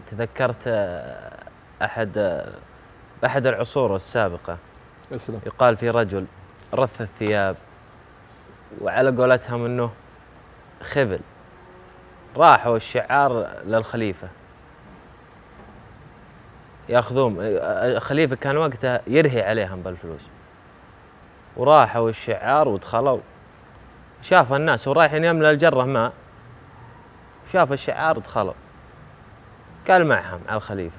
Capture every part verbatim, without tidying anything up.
تذكرت أحد أحد العصور السابقة اسلم. يقال في رجل رث الثياب وعلى قولتهم أنه خبل، راحوا الشعار للخليفة ياخذون. الخليفة كان وقتها يرهي عليهم بالفلوس، وراحوا الشعار ودخلوا شاف الناس ورايحين يملى الجرة ماء، شاف الشعار دخلوا قال معهم على الخليفة،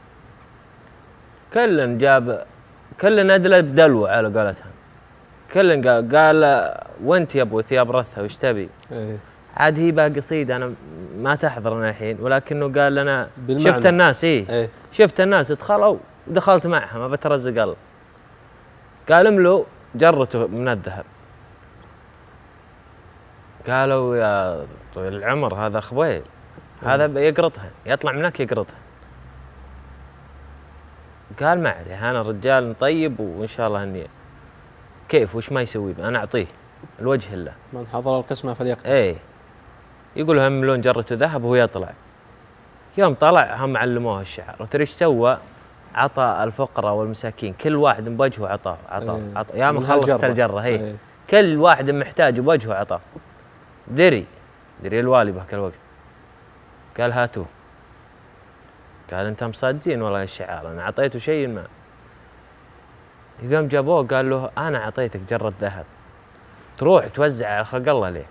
كل جاب كل أدلى بدلو على قولتهم، كل قال, قال وانت يا ابو ثياب رثة وش تبي؟ ايه. عاد هي بقى قصيدة أنا ما تحضرنا الحين، ولكنه قال لنا بالمعنى. شفت الناس إيه, ايه. شفت الناس دخلوا ودخلت معهم أبى أترزق الله، قال املوا جرته من الذهب. قالوا يا طويل العمر هذا خويل، هذا يقرطها يطلع منك يقرطها. قال ما عليه أنا رجال طيب وإن شاء الله إني كيف وش ما يسوي أنا أعطيه الوجه الله. من حضر القسمة فليقتسم. إيه يقول هم لون جرته ذهب وهو يطلع. يوم طلع هم علموه الشعر، وترى ايش سوى؟ عطى الفقراء والمساكين كل واحد بوجهه عطاه عطاه ايه. عطاه يا من خلصت الجرة هي ايه. كل واحد محتاج بوجهه عطاه. دري دري الوالي بهاك الوقت قال هاتوه، قال انتم صادقين والله الشعار انا اعطيته شيء ما. يوم جابوه قال له انا اعطيتك جرة ذهب تروح توزع على خلق الله ليه؟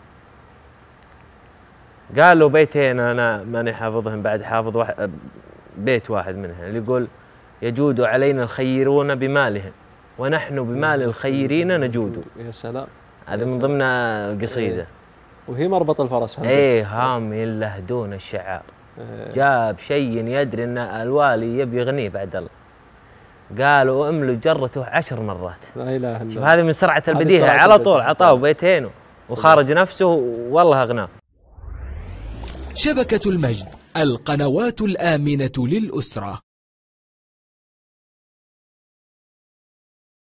قال له بيتين انا ماني حافظهم بعد، حافظ واحد بيت واحد منهم اللي يقول يجود علينا الخيرون بمالهم ونحن بمال الخيرين نجود. يا سلام. هذا من ضمن القصيدة. ايه. وهي مربط الفرس. ايه هام يلهدون الشعار. ايه. جاب شيء يدري ان الوالي يبي يغنيه بعد الله، قالوا املوا جرته عشر مرات. لا اله الا الله. شوف هذه من سرعة البديهة على طول عطاه بيتين وخارج نفسه والله اغناه. شبكة المجد، القنوات الآمنة للأسرة.